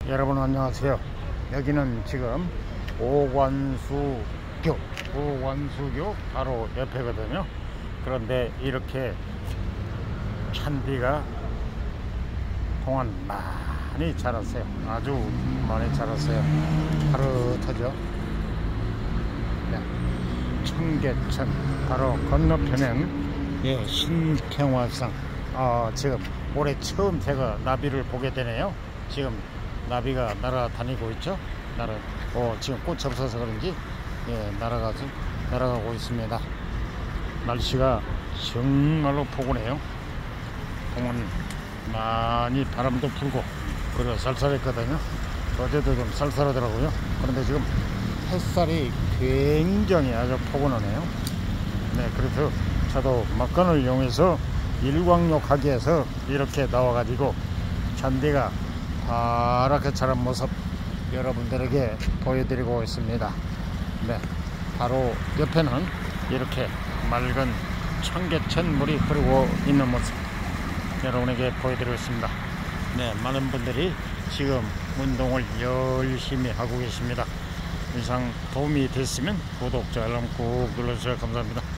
여러분 안녕하세요. 여기는 지금 오관수교 바로 옆에거든요. 그런데 이렇게 잔디가 동안 많이 자랐어요. 아주 많이 자랐어요. 파릇하죠. 네. 청계천 바로 건너편엔 신평화산. 지금 올해 처음 제가 나비를 보게 되네요. 지금 나비가 날아다니고 있죠. 지금 꽃이 없어서 그런지 날아가고 있습니다. 날씨가 정말로 포근해요. 공은 많이 바람도 불고 그리고 쌀쌀했거든요. 어제도 좀 쌀쌀하더라고요. 그런데 지금 햇살이 굉장히 아주 포근하네요. 네, 그래서 저도 막간을 이용해서 일광욕 하기 위해서 이렇게 나와가지고 잔디가 파랗게 자란 모습 여러분들에게 보여드리고 있습니다. 네, 바로 옆에는 이렇게 맑은 청계천 물이 흐르고 있는 모습 여러분에게 보여드리고 있습니다. 네, 많은 분들이 지금 운동을 열심히 하고 계십니다. 이상 도움이 됐으면 구독, 알람 꾹 눌러주셔서 감사합니다.